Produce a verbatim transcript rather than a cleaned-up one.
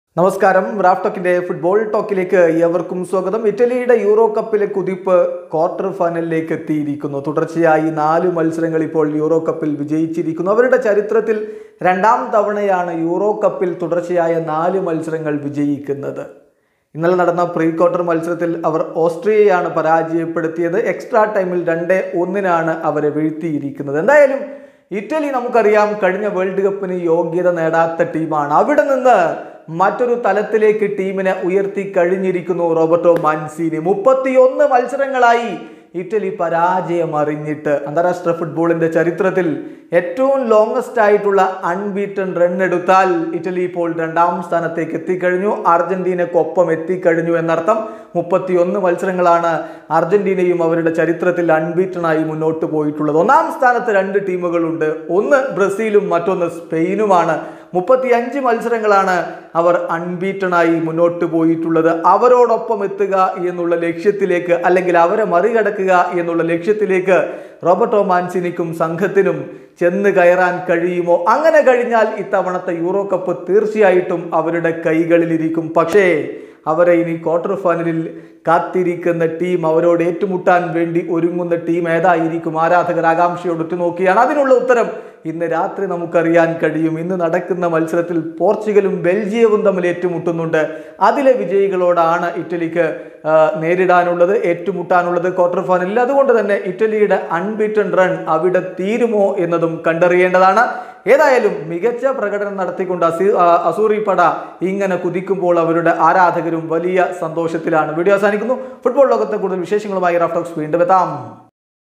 നമസ്കാരം. Raf ടോക്കിന്റെ football ടോക്കിലേക്ക് ഏവർക്കും സ്വാഗതം. ഇറ്റലിയുടെ യൂറോ കപ്പിലെ കുതിപ്പ് ക്വാർട്ടർ ഫൈനലിലേക്ക് എത്തിയിരിക്കുന്നു. തുടർച്ചയായി നാല് മത്സരങ്ങൾ ഇപ്പോൾ യൂറോ കപ്പിൽ വിജയിച്ചിരിക്കുന്നു. അവരുടെ ചരിത്രത്തിൽ രണ്ടാം തവണയാണ് യൂറോ കപ്പിൽ തുടർച്ചയായ നാല് മത്സരങ്ങൾ വിജയിക്കുന്നത്. ഇന്നലെ നടന്ന പ്രീ ക്വാർട്ടർ മത്സരത്തിൽ അവർ ഓസ്ട്രിയയാണ് പരാജയപ്പെടുത്തിയത്. എക്സ്ട്രാ ടൈമിൽ രണ്ട് ഒന്നിനാണ് അവരെ വീഴ്ത്തിയിരിക്കുന്നത്. എന്തായാലും ഇറ്റലി നമുക്കറിയാം കഴിഞ്ഞ വേൾഡ് കപ്പിന് യോഗ്യത നേടാത്ത ടീമാണ്. അവിടെ നിന്ന് മറ്റൊരു തലത്തിലേക്ക് ടീമിനെ ഉയർത്തി കഴിഞ്ഞിരിക്കുന്നു റോബർട്ടോ മാൻസിനി. മുപ്പത്തിയൊന്ന് മത്സരങ്ങളായി ഇറ്റലി പരാജയം അറിഞ്ഞിട്ട് അന്താരാഷ്ട്ര ഫുട്ബോളിന്റെ ചരിത്രത്തിൽ ഏറ്റവും ലോങ്സ്റ്റ് ആയിട്ടുള്ള അൺബീറ്റൺ റൺ എടുത്താൽ ഇറ്റലി ഇപ്പോൾ രണ്ടാം സ്ഥാനത്തേക്ക് എത്തിക്കഴിഞ്ഞു. അർജന്റീനക്കൊപ്പം എത്തിക്കഴിഞ്ഞു എന്നർത്ഥം. മുപ്പത്തിയൊന്ന് മത്സരങ്ങളാണ് അർജന്റീനയും അവരുടെ ചരിത്രത്തിൽ അൺബീറ്റണായി മുന്നോട്ട് പോയിട്ടുള്ളത്. ഒന്നാം സ്ഥാനത്ത് രണ്ട് ടീമുകളുണ്ട്. ഒന്ന് ബ്രസീലും മറ്റൊന്ന് സ്പെയിനുമാണ്. മുപ്പത്തി അഞ്ച് മത്സരങ്ങളാണ് അവർ അൺബീറ്റണായി മുന്നോട്ട് പോയിട്ടുള്ളത്. അവരോടൊപ്പം എത്തുക എന്നുള്ള ലക്ഷ്യത്തിലേക്ക്, അല്ലെങ്കിൽ അവരെ മറികടക്കുക എന്നുള്ള ലക്ഷ്യത്തിലേക്ക് റോബർട്ടോ മാൻസിനിക്കും സംഘത്തിനും ചെന്ന് കയറാൻ കഴിയുമോ? അങ്ങനെ കഴിഞ്ഞാൽ ഇത്തവണത്തെ യൂറോ കപ്പ് തീർച്ചയായിട്ടും അവരുടെ കൈകളിലിരിക്കും. പക്ഷേ അവരെ ഇനി ക്വാർട്ടർ ഫൈനലിൽ കാത്തിരിക്കുന്ന ടീം, അവരോട് ഏറ്റുമുട്ടാൻ വേണ്ടി ഒരുങ്ങുന്ന ടീം ഏതായിരിക്കും? ആരാധകർ ആകാംക്ഷയോട് ഉറ്റുനോക്കിയാണ്. അതിനുള്ള ഉത്തരം ഇന്ന് രാത്രി നമുക്കറിയാൻ കഴിയും. ഇന്ന് നടക്കുന്ന മത്സരത്തിൽ പോർച്ചുഗലും ബെൽജിയവും തമ്മിൽ ഏറ്റുമുട്ടുന്നുണ്ട്. അതിലെ വിജയികളോടാണ് ഇറ്റലിക്ക് നേരിടാനുള്ളത്, ഏറ്റുമുട്ടാനുള്ളത് ക്വാർട്ടർ ഫൈനലിൽ. അതുകൊണ്ട് തന്നെ ഇറ്റലിയുടെ അൺബീറ്റൺ റൺ അവിടെ തീരുമോ എന്നതും കണ്ടറിയേണ്ടതാണ്. ഏതായാലും മികച്ച പ്രകടനം നടത്തിക്കൊണ്ട് അസീ അസൂറി പട ഇങ്ങനെ കുതിക്കുമ്പോൾ അവരുടെ ആരാധകരും വലിയ സന്തോഷത്തിലാണ്. വീഡിയോ അവസാനിക്കുന്നു. ഫുട്ബോൾ ലോകത്തെ കൂടുതൽ വിശേഷങ്ങളുമായി റാഫ് ടോക്സ് വീണ്ടും എത്താം.